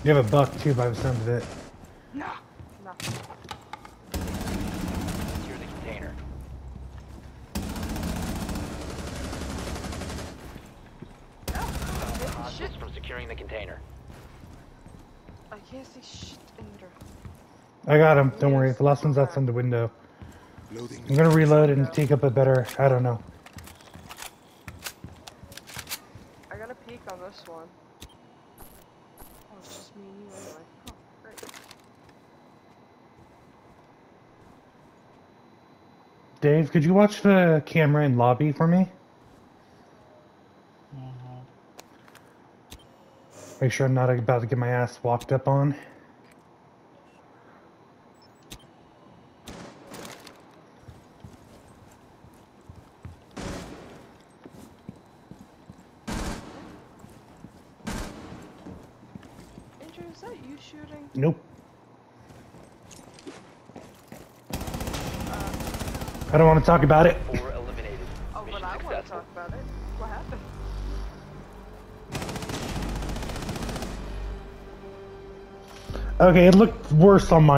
You have a buck too by the sound of it. No. No. Secure the container. No. I Stop can't see hostiles shit. from securing the container. I can't see shit in there. I got him. Don't worry. The last one's outside the window. I'm gonna reload and take up a better. I don't know. I got a peek on this one. Oh, it's just me and you anyway. Oh, great. Dave, could you watch the camera in lobby for me? Make sure I'm not about to get my ass walked up on. Andrew, is that you shooting? Nope. I don't want to talk about it. 4 eliminated. Oh, Mission but I want to successful. talk about it. What happened? Okay, it looked worse on my